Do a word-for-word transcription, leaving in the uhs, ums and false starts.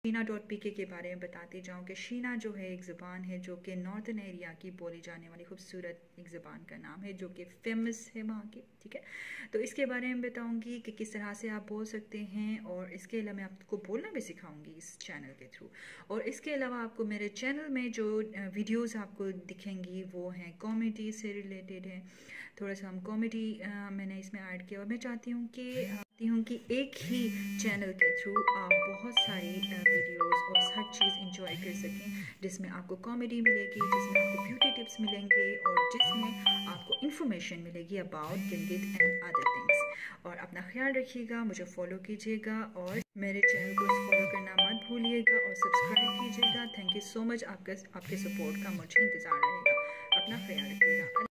Sheena dot P के के बारे में बताती जाऊँ कि शीना जो है एक ज़बान है जो कि नॉर्थन एरिया की बोली जाने वाली खूबसूरत एक ज़बान का नाम है जो कि फेमस है वहाँ की, ठीक है। तो इसके बारे में बताऊँगी कि किस तरह से आप बोल सकते हैं, और इसके अलावा मैं आपको बोलना भी सिखाऊंगी इस चैनल के थ्रू। और इसके अलावा आपको मेरे चैनल में जो वीडियोज़ आपको दिखेंगी वो हैं कॉमेडी से रिलेटेड है, थोड़ा सा हम कॉमेडी मैंने इसमें ऐड किया। और मैं चाहती हूँ कि चाहती हूँ कि एक ही चैनल के थ्रू आप बहुत सारी वीडियोस और हर चीज़ इंजॉय कर सकें, जिसमें आपको कॉमेडी मिलेगी, जिसमें आपको ब्यूटी टिप्स मिलेंगे, और जिसमें आपको इन्फॉर्मेशन मिलेगी about Gilgit and other things. और अपना ख्याल रखिएगा, मुझे फॉलो कीजिएगा और मेरे चैनल को फॉलो करना मत भूलिएगा और सब्सक्राइब कीजिएगा। थैंक यू सो मच, आपका आपके सपोर्ट का मुझे इंतज़ार रहेगा। अपना ख्याल रखिएगा।